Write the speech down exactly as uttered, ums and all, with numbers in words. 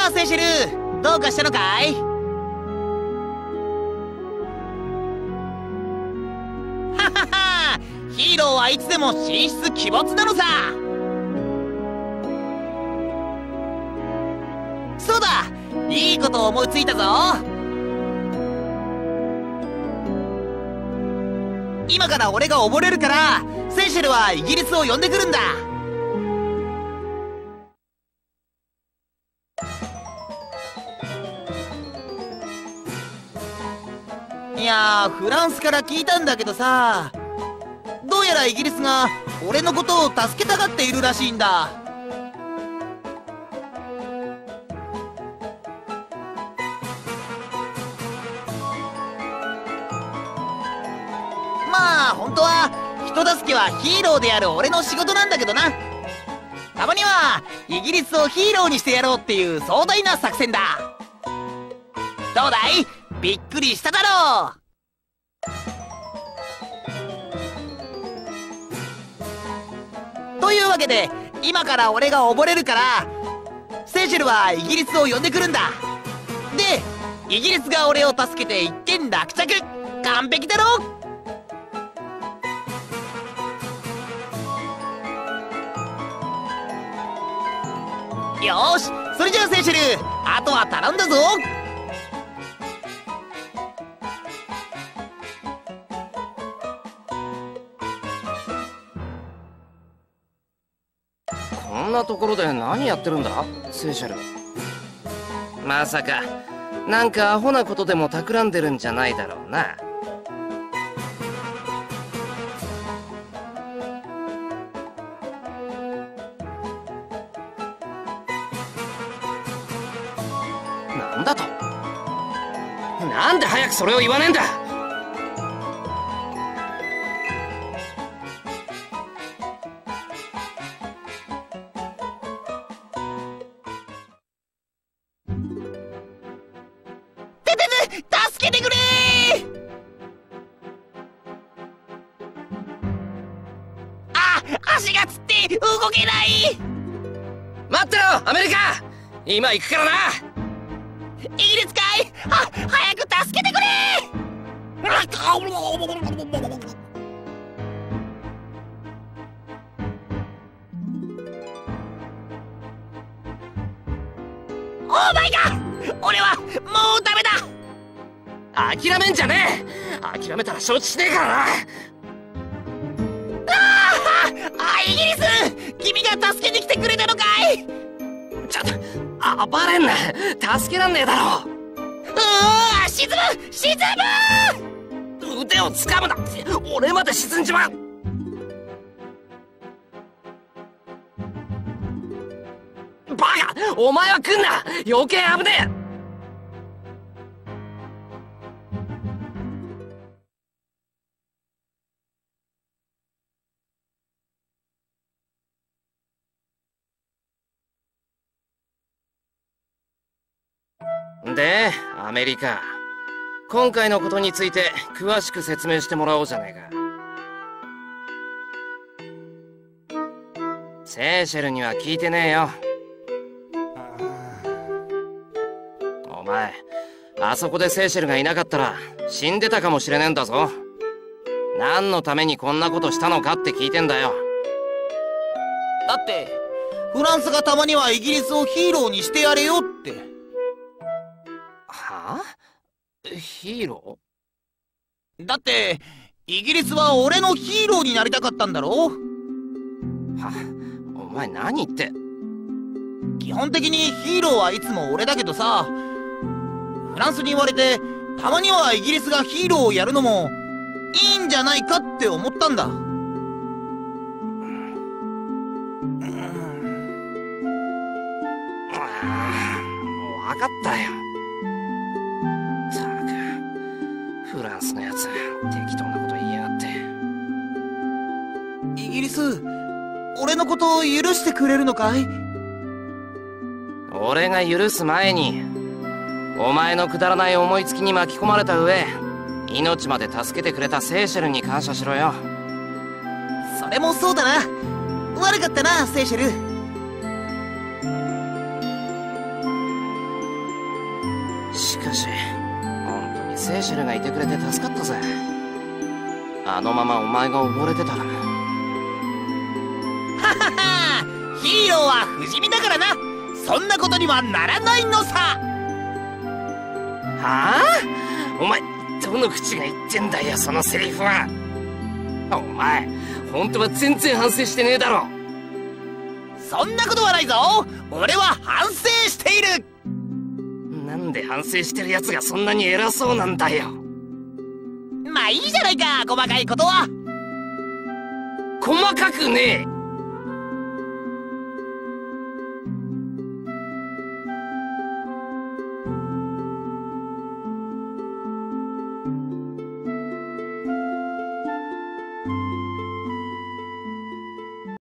あセシル、どうかしたのかい？ははは、ヒーローはいつでも神出鬼没なのさ。そうだ、いいこと思いついたぞ。今から俺が溺れるから、セシルはイギリスを呼んでくるんだ。いやー、フランスから聞いたんだけどさ、どうやらイギリスが俺のことを助けたがっているらしいんだ。まあ本当は人助けはヒーローである俺の仕事なんだけどな。たまにはイギリスをヒーローにしてやろうっていう壮大な作戦だ。どうだい？びっくりしただろう。というわけで今から俺が溺れるから、セシルはイギリスを呼んでくるんだ。でイギリスが俺を助けて一件落着。完璧だろ。よーし、それじゃあセシル、あとは頼んだぞ。 こんなところで何やってるんだセシェル。まさかなんかアホなことでも企んでるんじゃないだろうな。なんだと？なんで早くそれを言わねえんだ。 助けてくれー。あ、足がつって動けない。 待ってろアメリカ、今行くからな。 イギリスかい？あ、早く助けてくれー。オーマイガー、俺はもうダメだ。 諦めんじゃねえ。諦めたら承知しねえからな。 ああ、イギリス、君が助けに来てくれたのかい？ ちょっと暴れんな、助けらんねえだろ。 うわ、沈む沈む。腕を掴むな、俺まで沈んじまう。バカ、お前は来んな、余計危ねえ。で、アメリカ、今回のことについて詳しく説明してもらおうじゃねえか。セーシェルには聞いてねえよ。お前、あそこでセーシェルがいなかったら死んでたかもしれねえんだぞ。何のためにこんなことしたのかって聞いてんだよ。 だってフランスがたまにはイギリスをヒーローにしてやれよって。 はあ？ヒーロー？だってイギリスは俺のヒーローになりたかったんだろ？ は、お前何言って。 基本的にヒーローはいつも俺だけどさ、フランスに言われてたまにはイギリスがヒーローをやるのもいいんじゃないかって思ったんだ。 分かったよ。ったくフランスのやつ、適当なこと言いやがって。 イギリス、俺のことを許してくれるのかい？ 俺が許す前にお前のくだらない思いつきに巻き込まれた上、命まで助けてくれたセーシェルに感謝しろよ。 それもそうだな。悪かったなセーシェル。 ーシェルがいてくれて助かったぜ。あのままお前が溺れてたら。 ははは、ヒーローは不死身だからな。そんなことにはならないのさ。 はあ、お前どの口が言ってんだよそのセリフは。お前本当は全然反省してねえだろ。 そんなことはないぞ。俺は反省している。 なんで反省してるやつがそんなに偉そうなんだよ。 まあいいじゃないか、細かいことは。 細かくねえ。